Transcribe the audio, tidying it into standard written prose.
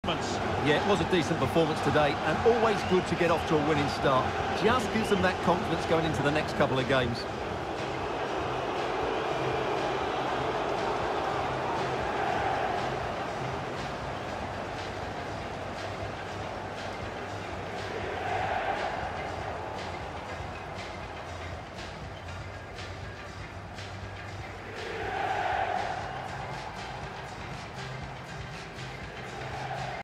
Yeah, it was a decent performance today, and always good to get off to a winning start. Just gives them that confidence going into the next couple of games.